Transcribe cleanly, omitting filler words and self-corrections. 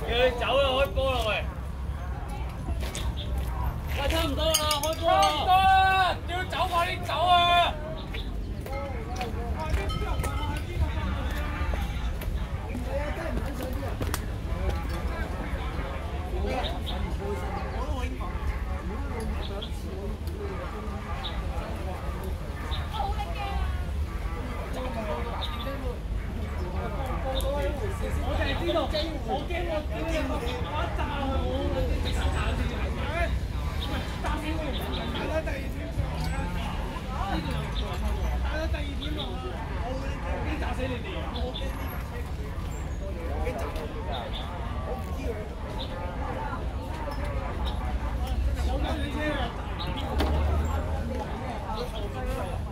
佢走啦，開波啦喂！喂，差唔多啦，開波啦！差唔多啦，要走快啲走啊！我就係知道，我驚我一炸佢，我直頭炸死佢。炸死我！打到第二點打到第二點啊！我驚炸死你哋啊！我驚炸死你哋，我唔知佢。我跟你車啊！